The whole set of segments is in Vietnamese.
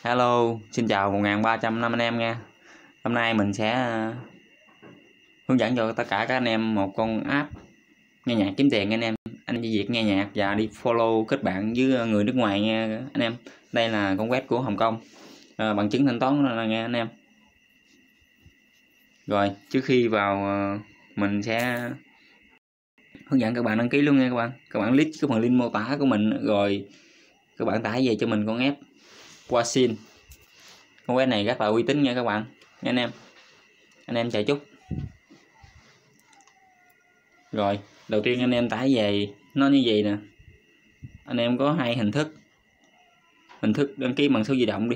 Hello, xin chào 1300 năm anh em nha. Hôm nay mình sẽ hướng dẫn cho tất cả các anh em một con app nghe nhạc kiếm tiền anh em. Anh chỉ việc nghe nhạc và đi follow kết bạn với người nước ngoài nha anh em. Đây là con web của Hồng Kông. Bằng chứng thanh toán là nghe anh em. Rồi, trước khi vào mình sẽ hướng dẫn các bạn đăng ký luôn nha các bạn. Các bạn click cái phần link mô tả của mình rồi các bạn tải về cho mình con app Wasin. Con web này rất là uy tín nha các bạn nha anh em chờ chút. Rồi đầu tiên anh em tải về nó như vậy nè, anh em có hai hình thức đăng ký bằng số di động đi.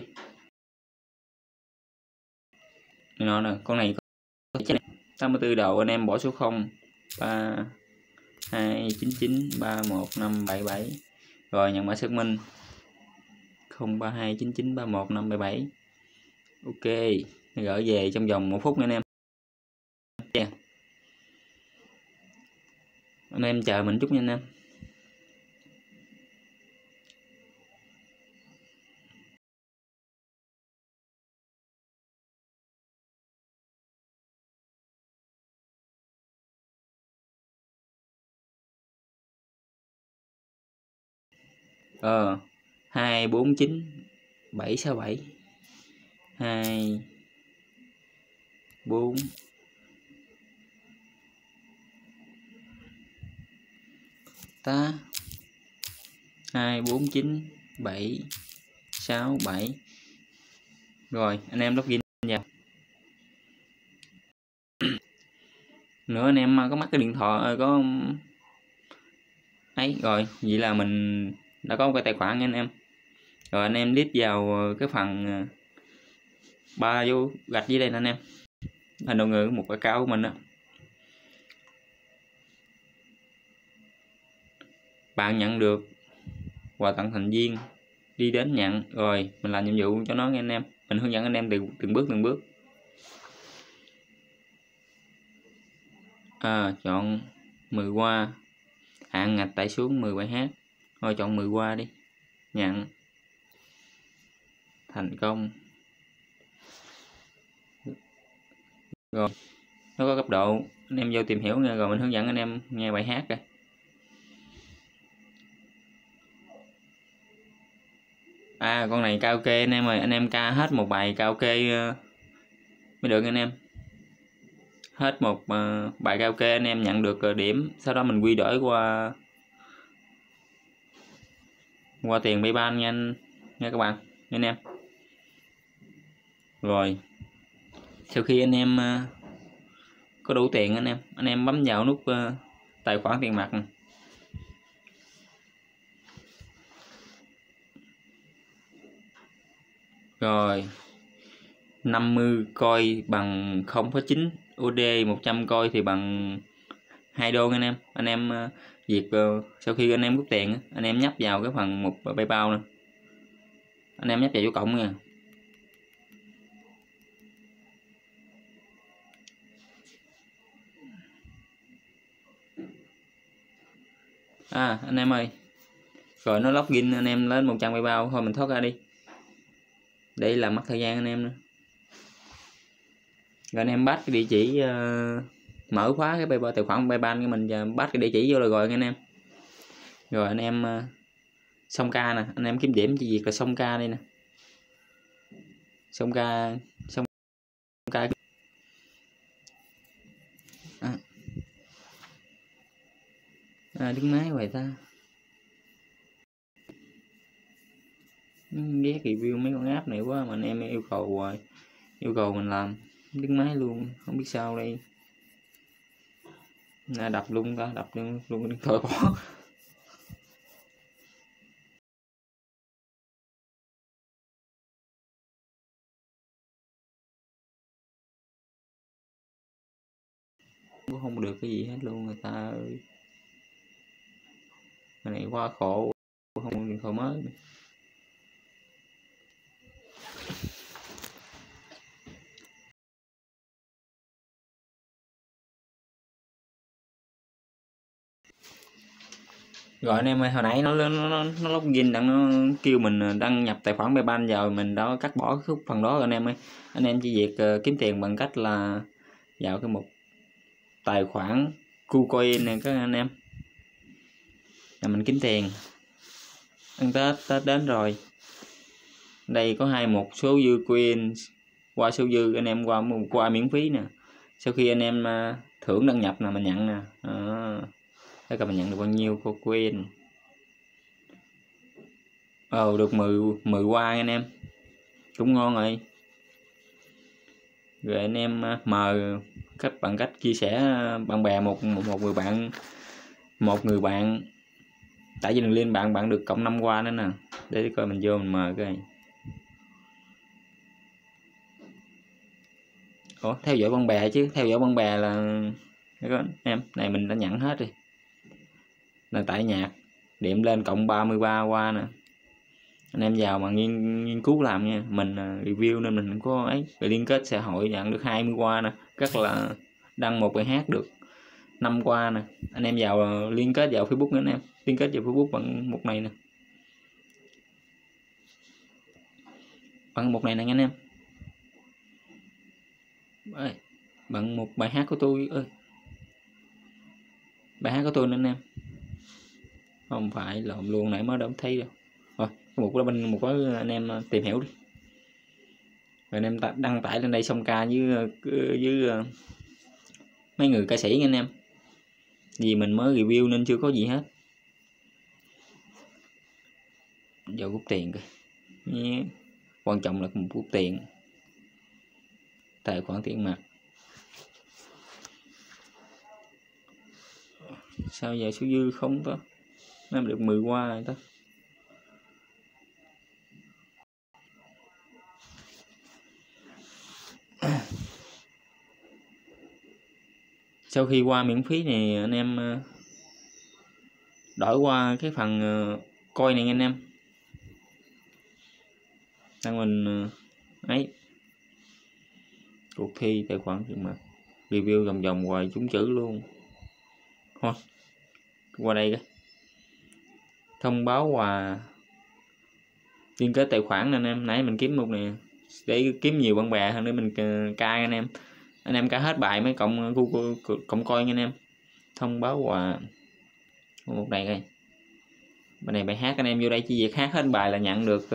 Nó nè, con này có 84 đầu, anh em bỏ số 0 3 2 9 9 3 1 5 7 7 rồi nhận mã xác minh 032 99 31 577. Ok, gửi về trong vòng 1 phút nha anh em. Anh em chờ mình chút nha anh em. Ờ 249 767 2 4 ta 2 4 9 7 6 7. Rồi anh em login vào. Nữa anh em có mắc cái điện thoại có ấy rồi, vậy là mình đã có một cái tài khoản nha anh em. Rồi anh em click vào cái phần ba vô gạch dưới đây nè anh em, hình đầu người một cái cao của mình đó. Bạn nhận được quà tặng thành viên, đi đến nhận. Rồi mình làm nhiệm vụ cho nó nghe anh em, mình hướng dẫn anh em từng bước. Chọn 10 qua, hạn ngạch tải xuống 10 bài hát. Thôi chọn 10 qua đi, nhận, thành công. Rồi nó có cấp độ, anh em vô tìm hiểu nha, rồi mình hướng dẫn anh em nghe bài hát đây. Con này karaoke anh em ơi, anh em ca hết một bài karaoke mới được anh em. Hết một bài karaoke anh em nhận được điểm, sau đó mình quy đổi qua tiền PayPal nha các bạn nha anh em. Rồi sau khi anh em có đủ tiền anh em bấm vào nút tài khoản tiền mặt này. Rồi 50 coin bằng 0,9 USD, 100 coin thì bằng 2 đô anh em việc sau khi anh em rút tiền anh em nhấp vào cái phần một PayPal nè, anh em nhấp vào chỗ cộng nha. Anh em ơi, rồi nó login anh em lên 100 PayPal, thôi mình thoát ra đi để làm mất thời gian anh em nữa. Rồi anh em bắt cái địa chỉ mở khóa cái PayPal, tài khoản PayPal của mình, và bắt cái địa chỉ vô rồi anh em. Rồi anh em xong ca nè, anh em kiếm điểm cho việc là xong ca đây nè, xong ca đứng máy hoài ta, ghét review mấy con app này quá mà anh em yêu cầu mình làm đứng máy luôn, không biết sao đây. Đập luôn thôi bỏ. Cũng không được cái gì hết luôn người ta ơi, cái này quá khổ, không điện thoại mới. Rồi anh em ơi, hồi nãy nó login đặng nó kêu mình đăng nhập tài khoản PayPal vào, mình đã cắt bỏ cái khúc phần đó rồi anh em ơi. Anh em chỉ việc kiếm tiền bằng cách là vào cái mục tài khoản KuCoin này các anh em, là mình kiếm tiền. Ăn Tết đến rồi, đây có hai mục số dư coin, qua số dư anh em qua miễn phí nè. Sau khi anh em thưởng đăng nhập là mình nhận nè, tất cả mình nhận được bao nhiêu coin. Được 10 qua anh em, cũng ngon rồi. Rồi anh em mời bằng cách chia sẻ bạn bè một người bạn tại vì đường link bạn được cộng 5 qua nữa nè, để coi mình vô mình mời coi. Theo dõi bạn bè chứ, theo dõi bạn bè là em này mình đã nhận hết rồi. Là tại nhạc điểm lên cộng 33 qua nè. Anh em vào mà nghiên cứu làm nha, mình review nên mình có ấy về liên kết xã hội nhận được 20 qua nè, rất là đăng một bài hát được 5 qua nè. Anh em vào liên kết vào Facebook nữa anh em, liên kết vào Facebook bằng một này nè, bằng một này nè anh em, bằng một bài hát của tôi ơi, bài hát của tôi nữa anh em, không phải lộn luôn, nãy mới đâu thấy đâu. Rồi một đó bên một có anh em tìm hiểu đi, rồi anh em đăng tải lên đây xong ca với mấy người ca sĩ anh em, vì mình mới review nên chưa có gì hết. Giờ rút tiền coi, quan trọng là một rút tiền, tài khoản tiền mặt. Sao giờ số dư không có, em được 10 qua rồi đó. Sau khi qua miễn phí này anh em đổi qua cái phần coi này anh em, đang mình ấy cuộc thi tài khoản tiền mặt, review vòng vòng hoài trúng chữ luôn. Thôi qua đây cái thông báo quà liên kết tài khoản anh em, nãy mình kiếm một này để kiếm nhiều bạn bè hơn để mình cai anh em cả hết bài mới cộng coi anh em. Thông báo quà một này coi, bên này bài hát anh em vô đây chỉ việc hát hết bài là nhận được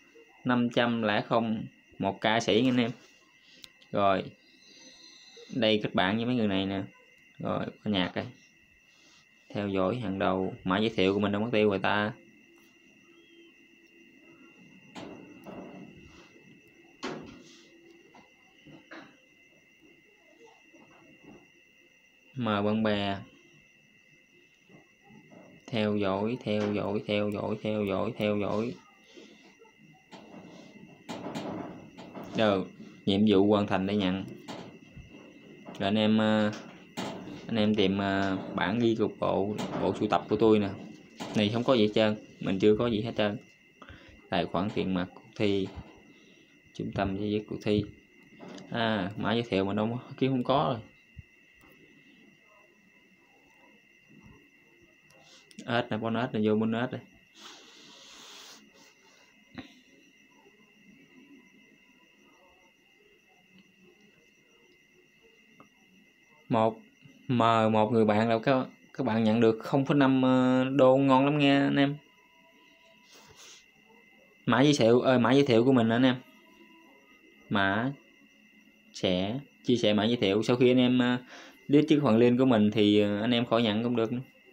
500 một ca sĩ anh em. Rồi đây kết bạn với mấy người này nè, rồi có nhạc đây, theo dõi hàng đầu, mã giới thiệu của mình đâu mất tiêu rồi ta. Mời bạn bè, theo dõi. Rồi nhiệm vụ hoàn thành để nhận. Rồi anh em tìm bản ghi cục bộ sưu tập của tôi nè, này không có gì hết trơn, mình chưa có gì hết trơn. Tài khoản tiền mặt cuộc thi, trung tâm giải quyết cuộc thi, mã giới thiệu mình đâu kiếm không có rồi. Ếch nè, bonus này vô bonus đây. Một người bạn là các bạn nhận được 0,5 đô, ngon lắm nghe anh em. Mã giới thiệu của mình anh em, sẽ chia sẻ mã giới thiệu. Sau khi anh em điếc chiếc phần link của mình thì anh em khỏi nhận cũng được.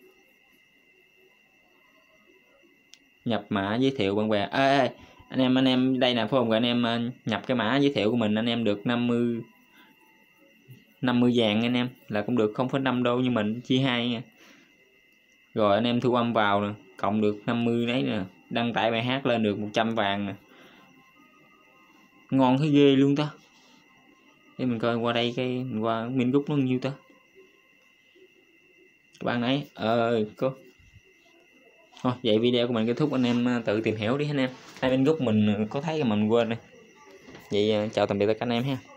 Nhập mã giới thiệu bạn bè. Anh em đây nè, phải không? Rồi anh em nhập cái mã giới thiệu của mình, anh em được 50 vàng anh em, là cũng được 0,5 đô như mình, chia 2 nha. Rồi anh em thu âm vào nè, cộng được 50 đấy nè, đăng tải bài hát lên được 100 vàng nè. Ngon thấy ghê luôn ta. Để mình coi qua đây, cái mình qua min group nó nhiêu ta. Các bạn ấy có. Thôi vậy video của mình kết thúc, anh em tự tìm hiểu đi anh em. Hai bên group mình có thấy mà mình quên đây. Vậy chào tạm biệt tất cả anh em ha.